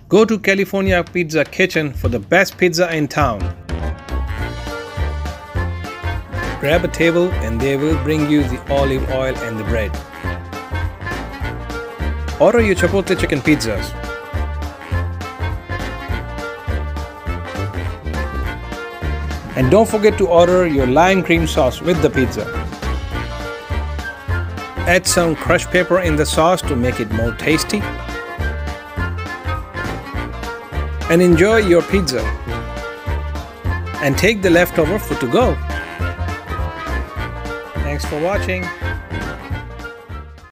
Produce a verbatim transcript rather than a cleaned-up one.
Go to California Pizza Kitchen for the best pizza in town. Grab a table and they will bring you the olive oil and the bread. Order your Chipotle chicken pizzas. And don't forget to order your lime cream sauce with the pizza. Add some crushed pepper in the sauce to make it more tasty. And enjoy your pizza. And take the leftover food to go. Thanks for watching.